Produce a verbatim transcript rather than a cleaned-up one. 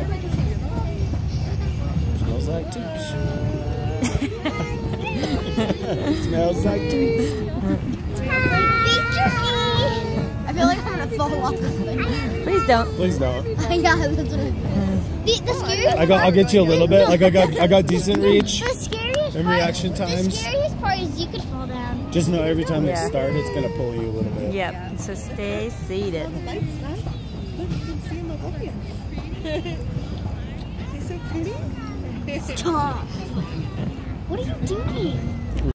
Smells like tubes. Smells like tubes. I feel like I'm gonna fall off this thing. Please don't. Please don't. Yeah, that's what I the, the scariest I got. I'll get you a little bit. Like I got. I got decent reach. The scariest And part, reaction The times. scariest part is you could fall down. Just know every time Yeah. they start, it's gonna pull you a little bit. Yep. So stay seated. The lights, huh? Look, you can see him above you. He's so pretty. Stop. What are you doing?